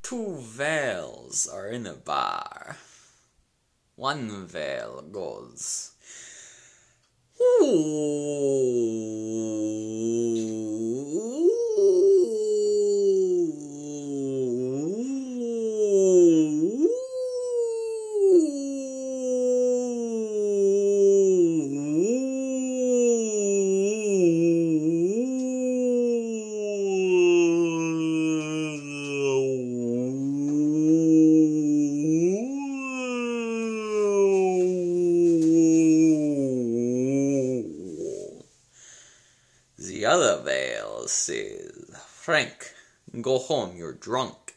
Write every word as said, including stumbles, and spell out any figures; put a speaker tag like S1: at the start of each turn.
S1: Two whales are in a bar. One whale goes, the other whale says, Frank, go home, you're drunk.